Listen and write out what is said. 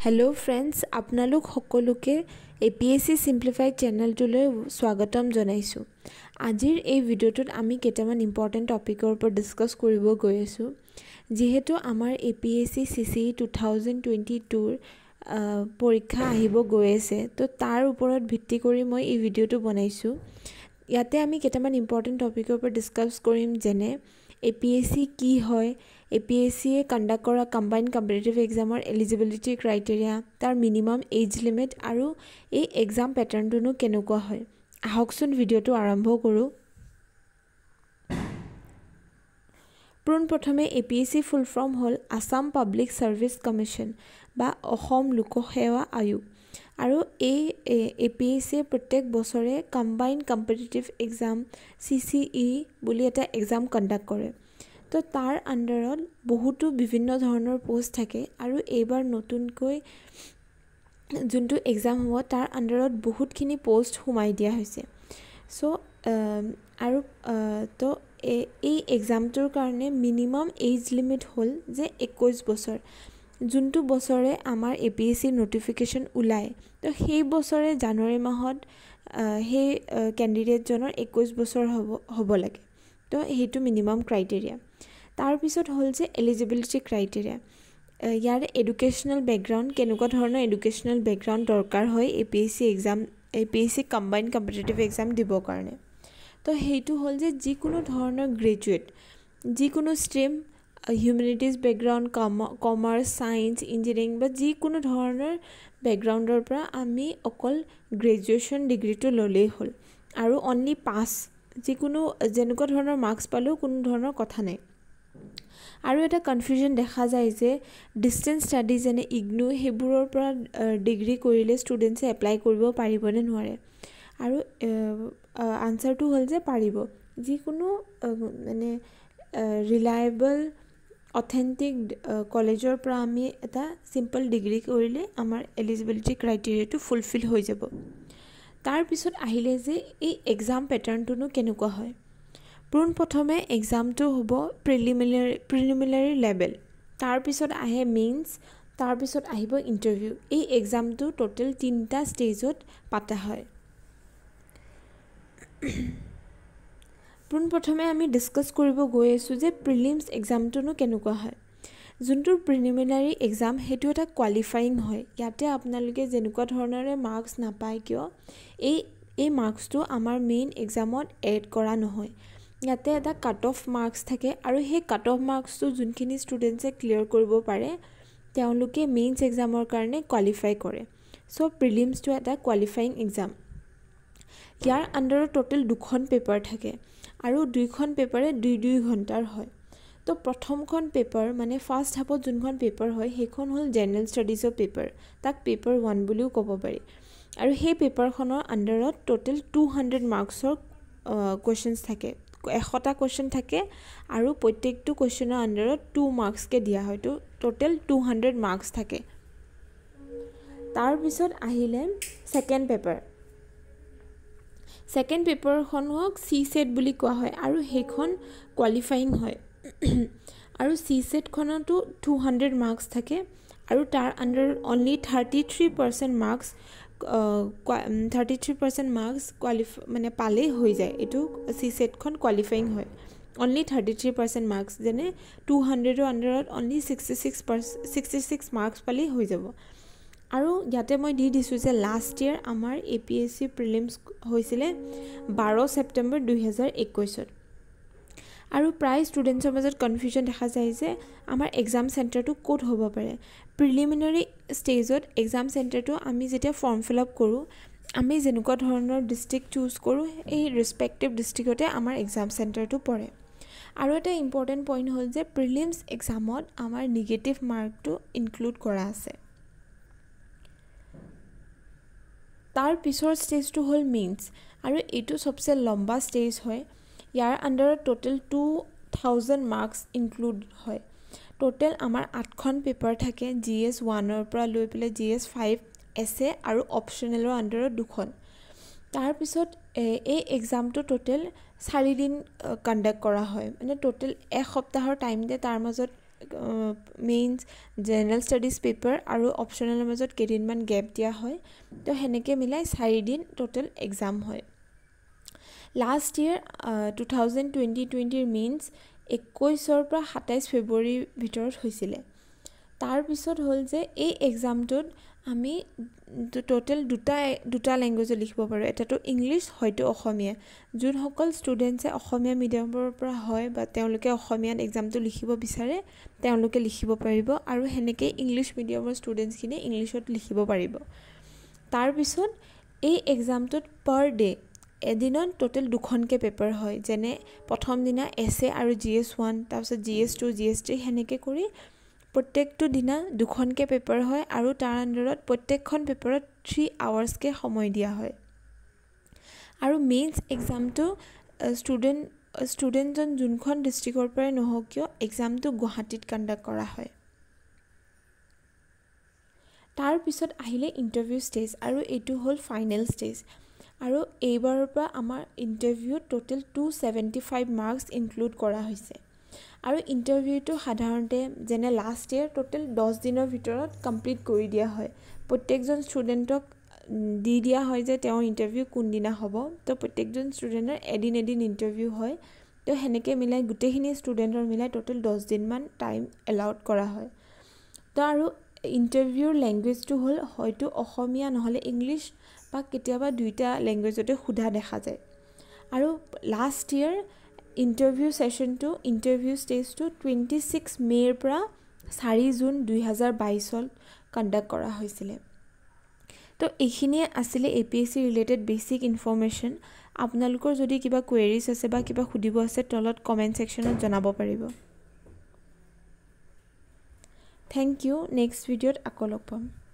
Hello friends आपनालोक সকলোকে APSC simplified चेनेलটোলৈ স্বাগতম জনাইছো। আজিৰ এই ভিডিওটোত আমি কেইটামান ইম্পৰ্টেন্ট টপিকৰ ওপৰত ডিসকাস কৰিব গৈ আছো। যেহেতু আমাৰ APSC CCE 2022 পৰীক্ষা আহিব গৈ আছে তো তাৰ ওপৰত ভিত্তি কৰি মই এই ভিডিওটো বনাইছো। ইয়াতে আমি কেইটামান ইম্পৰ্টেন্ট টপিকৰ ওপৰত ডিসকাস কৰিম যেনে APSC কি হয় APSC conduct কৰা combined competitive exam eligibility criteria তাৰ minimum age limit আৰু এই exam pattern টোনো কেনেকুৱা হয় আহকচোন ভিডিওটো আৰম্ভ কৰো। প্ৰথমে APSC full form হল Assam Public Service Commission বা অসম লোক সেৱা আয়োগ আৰু এই APSC প্ৰত্যেক বছৰে combined competitive exam CCE বুলি এটা exam conduct কৰে। তো তাৰ আন্ডাৰত বহুতো বিভিন্ন ধৰণৰ পোষ্ট থাকে আৰু এইবাৰ নতুনকৈ যোনটো এক্সাম হ'ব তাৰ আন্ডাৰত বহুতখিনি পোষ্ট হুমাই দিয়া হৈছে। সো আৰু তো এই এক্সামটোৰ কাৰণে মিনিমাম এজ লিমিট হ'ল যে 21 বছৰ যোনটো বছৰে আমাৰ APSC নটিফিকেশন ওলাই তো সেই বছৰে জানুৱাৰী মাহত সেই ক্যান্ডিডেটজনৰ 21 বছৰ হ'ব লাগে। তো হেতু মিনিমাম ক্ৰাইটেৰিয়া তাৰ পিছত হল যে এলিজিবিলিটি ক্ৰাইটেৰিয়া ইয়াৰ এডুকেশনাল ব্যাকগ্ৰাউন্ড কেনেকুৱা ধৰণৰ এডুকেশনাল ব্যাকগ্ৰাউন্ড দৰকাৰ হয় APSC কম্বাইন্ড কম্পিটিটিভ এক্সাম দিবৰ কাৰণে। তো হেতু হল যে যিকোনো ধৰণৰ গ্ৰেজুৱেট যিকোনো stream humanities background commerce science engineering বা যিকোনো ধৰণৰ ব্যাকগ্ৰাউন্ডৰ পৰা আমি অকল গ্ৰেজুৱেচন ডিগ্ৰীটো ললেই হল আৰু অনলি পাস যিকোনো যেনেকুৱা ধৰণৰ মাৰ্কস পালেও কোনো ধৰণৰ কথা নাই। আৰু এটা কনফিউজন দেখা যায় যে ডিসটেন্স স্টাডি যেনে ইগনো হেবোৰৰ পৰা ডিগ্ৰী কৰিলে ষ্টুডেন্টছে এপ্লাই কৰিব পাৰিব নে নোৱাৰে আৰু আনসাৰটো হল যে পাৰিব যিকোনো মানে ৰিলায়েবল অথেন্টিক কলেজৰ পৰা আমি এটা সিম্পল ডিগ্ৰী কৰিলে আমাৰ এলিজিবিলিটি ক্ৰাইটেৰিয়াটো ফুলফিল হৈ যাব। তাৰ পিছত আহিলে যে এই এক্সাম প্যাটাৰ্নটোনো কেনেকুৱা হয় প্ৰথমে এক্সামটো হ'ব প্ৰিলিমিনাৰী লেভেল তাৰ পিছত আহে মেইনস তাৰ পিছত আহিব ইন্টাৰভিউ। এই এক্সামটো টোটাল 3টা ষ্টেজত পাতা হয়। প্ৰথমে আমি ডিসকাস কৰিব গৈ আছো যে প্ৰিলিমছ এক্সামটোনো কেনেকুৱা হয়। যোনটো প্ৰিলিমিনাৰী এক্সাম হেতু এটা কোৱালিফাইং হয়। ইয়াতে আপোনালোকে যেনেকুৱা ধৰণৰে মাৰ্কস নাপায় কিয় এই মাৰ্কসটো আমাৰ মেইন এক্সামত এড কৰা নহয়। ইয়াতে এটা কাট অফ মাৰ্কস থাকে আৰু সেই কাট অফ মাৰ্কসটো যোনখিনি ষ্টুডেন্টছে ক্লিয়াৰ কৰিব পাৰে তেওঁলোকে মেইনস এক্সামৰ কাৰণে কোৱালিফাই কৰে। সো প্ৰিলিমছটো এটা কোৱালিফাইং এক্সাম। ইয়াৰ আন্ডাৰত টোটাল 2খন পেপাৰ থাকে আৰু দুইখন পেপাৰে 2 ঘণ্টাৰ হয়। তো প্ৰথমখন পেপাৰ মানে ফাৰ্স্ট হাফত যোনখন পেপাৰ হয় সেইখন হল জেনাৰেল ষ্টাডিজৰ পেপাৰ তাক পেপাৰ 1 বুলিও ক'ব পাৰি আৰু সেই পেপাৰখনৰ আন্ডাৰত টোটাল 200 মাৰ্কসৰ কোৱেশ্চনছ থাকে 100টা কোৱেশ্চন থাকে আৰু প্ৰত্যেকটো কোৱেশ্চনৰ আন্ডাৰত 2 মাৰ্কস কে দিয়া হয়। তো টোটাল 200 মাৰ্কস থাকে। তাৰ পিছত আহিলে সেকেন্ড পেপাৰখন হক সি সেট বুলি কোৱা হয় আৰু সেইখন কোৱালিফাইং হয় আৰু সি সেট খনতো 200 মাৰ্কস থাকে আৰু তাৰ আন্ডাৰ অনলি 33% মাৰ্কস মানে পালে হৈ যায়। এটো সি সেটখন কোৱালিফাইং হয় অনলি 33% মাৰ্কস যেনে 200 ৰ আন্ডাৰত অনলি 66 মাৰ্কস পালে হৈ যাব। আৰু ইয়াতে মই দি দিছো যে লাষ্ট ইয়াৰ আমাৰ APSC প্ৰিলিমছ হৈছিলে 12 ছেপ্টেম্বৰ 2021 আৰু প্ৰায় ষ্টুডেন্টছৰ মাজত কনফিউজন দেখা যায় যে আমাৰ এক্সাম চেণ্টাৰটো ক'ত হ'ব পাৰে। প্ৰিলিমিনাৰী ষ্টেজত এক্সাম চেণ্টাৰটো আমি যেতিয়া ফৰ্ম ফিল আপ কৰো আমি যেনেকুৱা ধৰণৰ ডিস্ট্ৰিক্ট চুজ কৰো এই ৰেসপেক্টিভ ডিস্ট্ৰিক্টতে আমাৰ এক্সাম চেণ্টাৰটো পৰে। আৰু এটা ইম্পৰ্টেন্ট পইণ্ট হ'ল যে প্ৰিলিমছ এক্সামত আমাৰ নিগেটিভ মাৰ্কটো ইনক্লুড কৰা আছে। তাৰ পিছৰ ষ্টেজটো হ'ল মেইনস আৰু এটো সবচে লম্বা ষ্টেজ হয়। ইয়াৰ আন্ডাৰত টোটাল 2000 মাৰ্কস ইনক্লুড হয়। টোটাল আমাৰ 8খন পেপাৰ থাকে GS 1 ৰ পৰা লৈ পেলাই GS 5 এছে আৰু অপচনেলৰ আন্ডাৰত 2খন। তাৰ পিছত এই এক্সামটো টোটাল 4 দিন কন্ডাক্ট কৰা হয় মানে টোটাল এক সপ্তাহৰ টাইম দে তাৰ মাজত মেইনছ জেনেৰেল ষ্টাডিজ পেপাৰ আৰু অপশ্যনেলৰ মাজত কেইদিনমান গেপ দিয়া হয় তো সেনেকৈ মিলাই 4 দিন টোটেল এক্সাম হয় লাষ্ট ইয়েৰ 2020-20 মেইনছ 21 পৰা 27 ফেব্ৰুৱাৰীৰ ভিতৰত হৈছিলে তাৰপিছত হ'ল যে এই এক্সামটোত আমি টোটেল দুটা লেংগুৱেজত লিখিব পাৰোঁ এটাটো ইংলিছ হয়তো অসমীয়া যোনসকল ষ্টুডেণ্টছে অসমীয়া মিডিয়ামৰ পৰা হয় বা তেওঁলোকে অসমীয়াত এক্সামটো লিখিব বিচাৰে তেওঁলোকে লিখিব পাৰিব আৰু সেনেকৈ ইংলিছ মিডিয়ামৰ ষ্টুডেণ্টছখিনি ইংলিছত লিখিব পাৰিব তাৰপিছত এই এক্সামটোত পাৰ ডে এদিনত টোটেল 2খনকৈ পেপাৰ হয় যেনে প্ৰথম দিনা এছে আৰু GS1 তাৰপিছত GS2 GS3 সেনেকৈ কৰি প্ৰত্যেকটো দিনা 2খনকৈ পেপাৰ হয় আৰু তাৰ আণ্ডাৰত প্ৰত্যেকখন পেপাৰত 3 আৱাৰ্ছকৈ সময় দিয়া হয় আৰু মেইনছ এক্সামটো ষ্টুডেণ্টজন যোনখন ডিষ্ট্ৰিক্টৰ পৰাই নহওক কিয় এক্সামটো গুৱাহাটীত কণ্ডাক্ট কৰা হয় তাৰপিছত আহিলে ইণ্টাৰভিউ ষ্টেজ আৰু এইটো হ'ল ফাইনেল ষ্টেজ আৰু এইবাৰৰ পৰা আমাৰ ইণ্টাৰভিউত টোটেল 275 মাৰ্কছ ইনক্লুড কৰা হৈছে আৰু ইণ্টাৰভিউটো সাধাৰণতে যেনে লাষ্ট ইয়েৰ টোটেল 10 দিনৰ ভিতৰত কমপ্লিট কৰি দিয়া হয় প্ৰত্যেকজন ষ্টুডেণ্টক দি দিয়া হয় যে তেওঁৰ ইণ্টাৰভিউ কোনদিনা হ'ব তো প্ৰত্যেকজন ষ্টুডেণ্টৰ এদিন ইণ্টাৰভিউ হয় তো সেনেকৈ মিলাই গোটেইখিনি ষ্টুডেণ্টৰ মিলাই টোটেল 10 দিনমান টাইম এলাউড কৰা হয় তো আৰু ইণ্টাৰভিউৰ লেংগুৱেজটো হ'ল হয়তো অসমীয়া নহ'লে ইংলিছ বা কেতিয়াবা দুইটা লেংগুৱেজতে সোধা দেখা যায় আৰু লাষ্ট ইয়েৰ ইণ্টাৰভিউ ষ্টেজটো 26 মে'ৰ পৰা 4 জুন 2022 কণ্ডাক্ট কৰা হৈছিলে তো এইখিনিয়ে আছিলে APSC ৰিলেটেড বেছিক ইনফৰমেশ্যন আপোনালোকৰ যদি কিবা কুৱেৰিজ আছে বা কিবা সুধিব আছে তলত কমেণ্ট ছেকশ্যনত জনাব পাৰিব থেংক ইউ নেক্সট ভিডিঅ'ত আকৌ লগ পাম